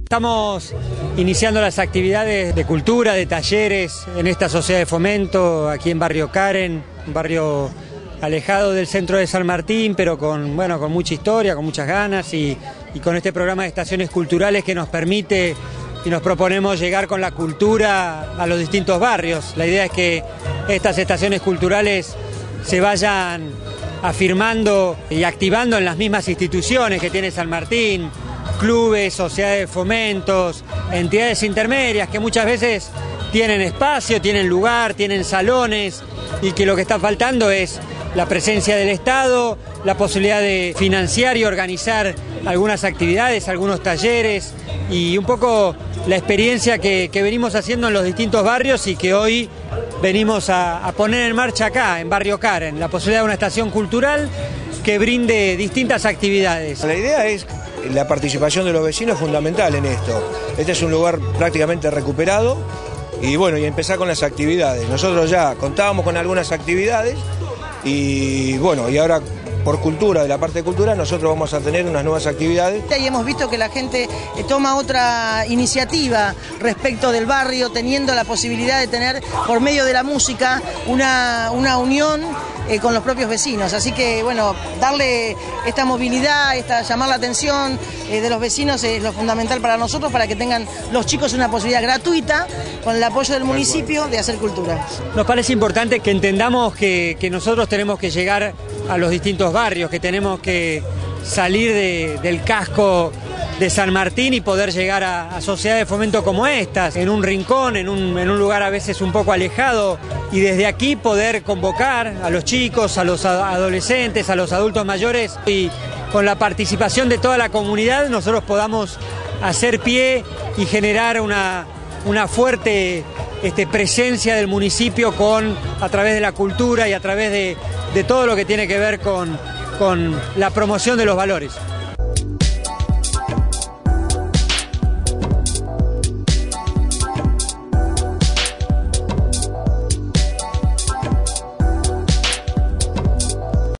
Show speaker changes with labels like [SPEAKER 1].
[SPEAKER 1] Estamos iniciando las actividades de cultura, de talleres en esta sociedad de fomento aquí en Barrio Karen, un barrio alejado del centro de San Martín, pero con mucha historia, con muchas ganas y con este programa de estaciones culturales que nos permite y nos proponemos llegar con la cultura a los distintos barrios. La idea es que estas estaciones culturales se vayan afirmando y activando en las mismas instituciones que tiene San Martín, clubes, sociedades de fomentos, entidades intermedias que muchas veces tienen espacio, tienen lugar, tienen salones y que lo que está faltando es la presencia del Estado, la posibilidad de financiar y organizar algunas actividades, algunos talleres y un poco la experiencia que venimos haciendo en los distintos barrios y que hoy venimos a poner en marcha acá, en Barrio Karen, la posibilidad de una estación cultural que brinde distintas actividades.
[SPEAKER 2] La idea es la participación de los vecinos es fundamental en esto. Este es un lugar prácticamente recuperado y y empezar con las actividades. Nosotros ya contábamos con algunas actividades y ahora por cultura, de la parte de cultura, nosotros vamos a tener unas nuevas actividades.
[SPEAKER 3] Y hemos visto que la gente toma otra iniciativa respecto del barrio, teniendo la posibilidad de tener, por medio de la música, una unión con los propios vecinos. Así que, darle esta movilidad, llamar la atención de los vecinos es lo fundamental para nosotros, para que tengan los chicos una posibilidad gratuita, con el apoyo del municipio, de hacer cultura.
[SPEAKER 1] Nos parece importante que entendamos que nosotros tenemos que llegar a los distintos barrios, que tenemos que salir del casco de San Martín y poder llegar a sociedades de fomento como estas, en un rincón, en un lugar a veces un poco alejado, y desde aquí poder convocar a los chicos, a los adolescentes, a los adultos mayores, y con la participación de toda la comunidad nosotros podamos hacer pie y generar una fuerte presencia del municipio a través de la cultura y a través de todo lo que tiene que ver con la promoción de los valores.